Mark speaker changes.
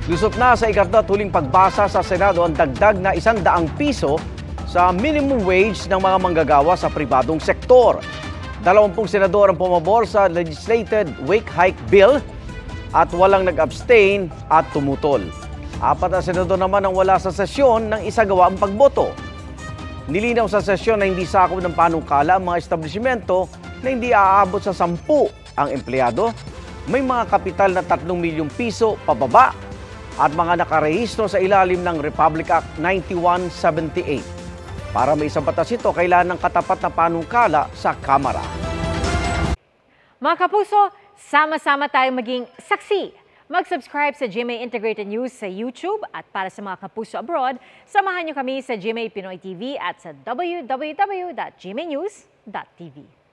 Speaker 1: Lusot na sa ikatlot huling pagbasa sa Senado ang dagdag na 100 piso sa minimum wage ng mga manggagawa sa pribadong sektor. 20 senador ang pumabor sa legislated wage hike bill at walang nag-abstain at tumutol. 4 na senador naman ang wala sa sesyon nang isagawa ang pagboto. Nilinaw sa sesyon na hindi sakop ng panukala ang mga establishmento na hindi aabot sa 10 ang empleyado, may mga kapital na 3 milyong piso pababa at mga nakarehistro sa ilalim ng Republic Act 9178. Para may isang batas ito, kailangan ng katapat na panukala sa Kamara.
Speaker 2: Mga kapuso, sama-sama tayong maging saksi. Mag-subscribe sa GMA Integrated News sa YouTube at para sa mga kapuso abroad, samahan niyo kami sa GMA Pinoy TV at sa www.gmanews.tv.